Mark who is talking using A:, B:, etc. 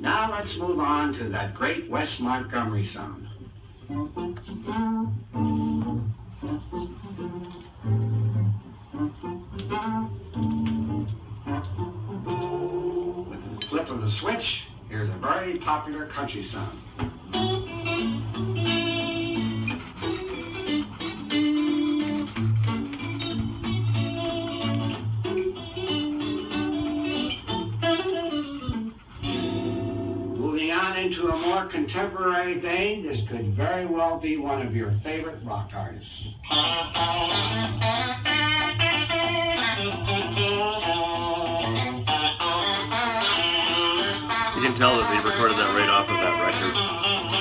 A: Now let's move on to that great Wes Montgomery sound. With the flip of the switch, here's a very popular country song. Moving on into a more contemporary vein, this could very well be one of your favorite rock artists.
B: You can tell that they recorded that right off of that record.